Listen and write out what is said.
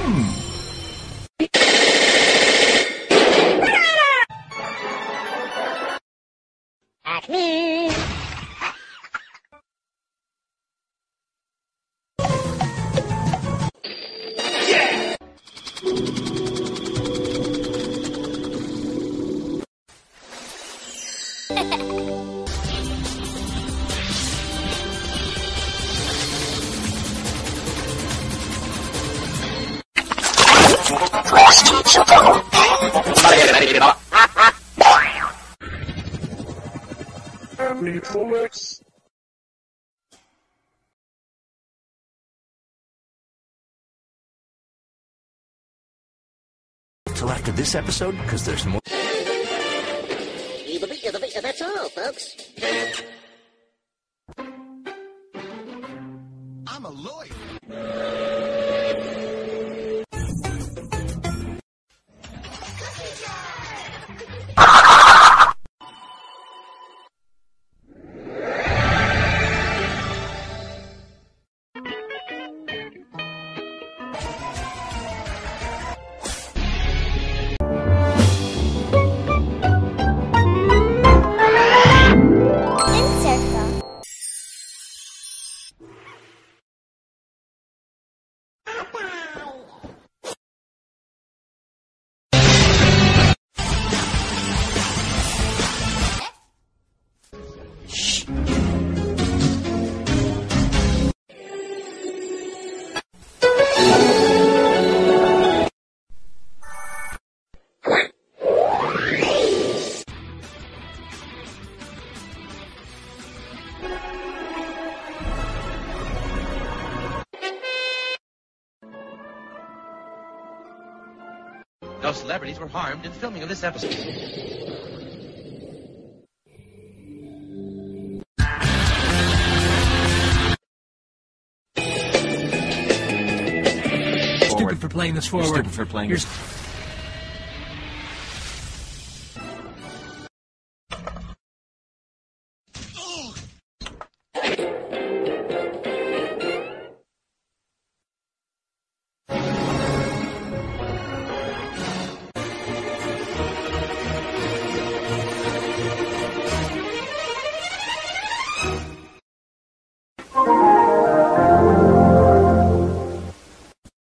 Acme! Yeah! Till after this episode, because there's more. That's all, folks. I'm a lawyer. No celebrities were harmed in filming of this episode. Stupid for playing this forward. You're stupid for playing this.